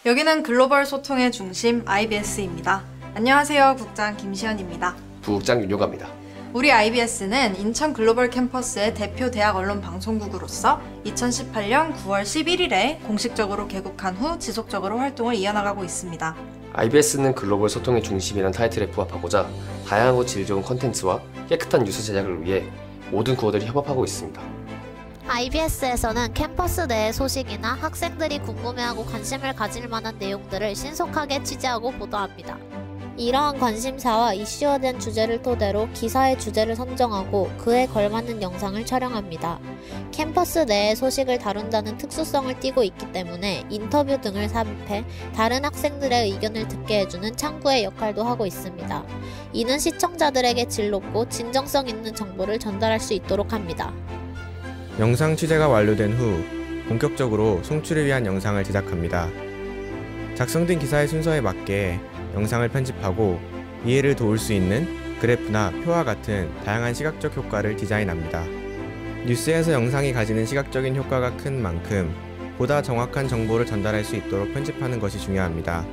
여기는 글로벌 소통의 중심 IBS입니다. 안녕하세요. 국장 김시연입니다. 부국장 윤효가입니다. 우리 IBS는 인천 글로벌 캠퍼스의 대표 대학 언론 방송국으로서 2018년 9월 11일에 공식적으로 개국한 후 지속적으로 활동을 이어나가고 있습니다. IBS는 글로벌 소통의 중심이라는 타이틀에 부합하고자 다양하고 질 좋은 컨텐츠와 깨끗한 뉴스 제작을 위해 모든 구호들이 협업하고 있습니다. IBS에서는 캠퍼스 내의 소식이나 학생들이 궁금해하고 관심을 가질 만한 내용들을 신속하게 취재하고 보도합니다. 이러한 관심사와 이슈화된 주제를 토대로 기사의 주제를 선정하고 그에 걸맞는 영상을 촬영합니다. 캠퍼스 내의 소식을 다룬다는 특수성을 띠고 있기 때문에 인터뷰 등을 삽입해 다른 학생들의 의견을 듣게 해주는 창구의 역할도 하고 있습니다. 이는 시청자들에게 질 높고 진정성 있는 정보를 전달할 수 있도록 합니다. 영상 취재가 완료된 후 본격적으로 송출을 위한 영상을 제작합니다. 작성된 기사의 순서에 맞게 영상을 편집하고 이해를 도울 수 있는 그래프나 표와 같은 다양한 시각적 효과를 디자인합니다. 뉴스에서 영상이 가지는 시각적인 효과가 큰 만큼 보다 정확한 정보를 전달할 수 있도록 편집하는 것이 중요합니다.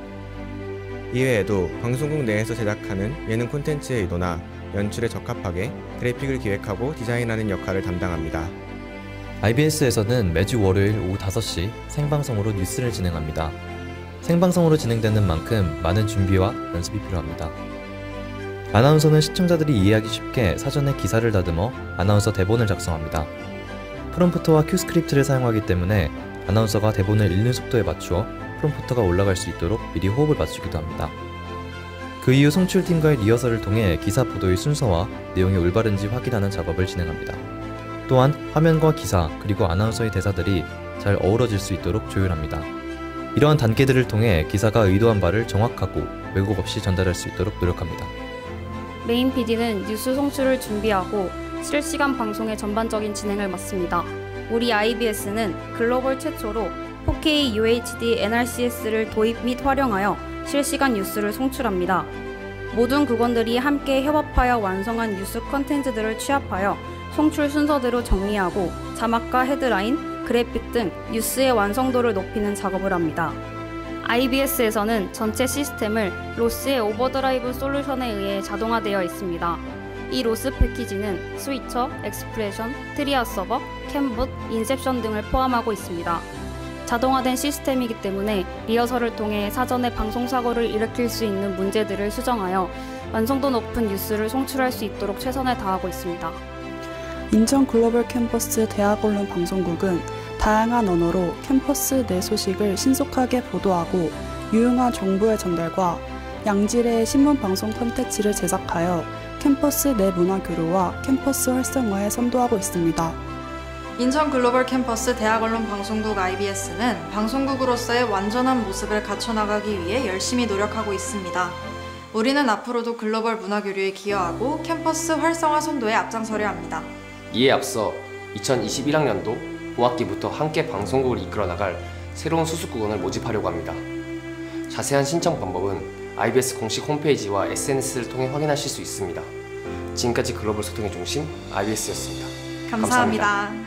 이외에도 방송국 내에서 제작하는 예능 콘텐츠의 의도나 연출에 적합하게 그래픽을 기획하고 디자인하는 역할을 담당합니다. IBS에서는 매주 월요일 오후 5시 생방송으로 뉴스를 진행합니다. 생방송으로 진행되는 만큼 많은 준비와 연습이 필요합니다. 아나운서는 시청자들이 이해하기 쉽게 사전에 기사를 다듬어 아나운서 대본을 작성합니다. 프롬프터와 큐 스크립트를 사용하기 때문에 아나운서가 대본을 읽는 속도에 맞추어 프롬프터가 올라갈 수 있도록 미리 호흡을 맞추기도 합니다. 그 이후 송출팀과의 리허설을 통해 기사 보도의 순서와 내용이 올바른지 확인하는 작업을 진행합니다. 또한 화면과 기사 그리고 아나운서의 대사들이 잘 어우러질 수 있도록 조율합니다. 이러한 단계들을 통해 기사가 의도한 바를 정확하고 왜곡 없이 전달할 수 있도록 노력합니다. 메인 PD는 뉴스 송출을 준비하고 실시간 방송의 전반적인 진행을 맡습니다. 우리 IBS는 글로벌 최초로 4K UHD NRCS를 도입 및 활용하여 실시간 뉴스를 송출합니다. 모든 국원들이 함께 협업하여 완성한 뉴스 컨텐츠들을 취합하여 송출 순서대로 정리하고 자막과 헤드라인, 그래픽 등 뉴스의 완성도를 높이는 작업을 합니다. IBS에서는 전체 시스템을 로스의 오버드라이브 솔루션에 의해 자동화되어 있습니다. 이 로스 패키지는 스위처, 엑스프레션, 트리아 서버, 캔봇, 인셉션 등을 포함하고 있습니다. 자동화된 시스템이기 때문에 리허설을 통해 사전에 방송사고를 일으킬 수 있는 문제들을 수정하여 완성도 높은 뉴스를 송출할 수 있도록 최선을 다하고 있습니다. 인천 글로벌 캠퍼스 대학 언론 방송국은 다양한 언어로 캠퍼스 내 소식을 신속하게 보도하고 유용한 정보의 전달과 양질의 신문 방송 콘텐츠를 제작하여 캠퍼스 내 문화 교류와 캠퍼스 활성화에 선도하고 있습니다. 인천 글로벌 캠퍼스 대학 언론 방송국 IBS는 방송국으로서의 완전한 모습을 갖춰나가기 위해 열심히 노력하고 있습니다. 우리는 앞으로도 글로벌 문화 교류에 기여하고 캠퍼스 활성화 선도에 앞장서려 합니다. 이에 앞서 2021학년도 5학기부터 함께 방송국을 이끌어 나갈 새로운 수습국원을 모집하려고 합니다. 자세한 신청 방법은 IBS 공식 홈페이지와 SNS를 통해 확인하실 수 있습니다. 지금까지 글로벌 소통의 중심 IBS였습니다. 감사합니다.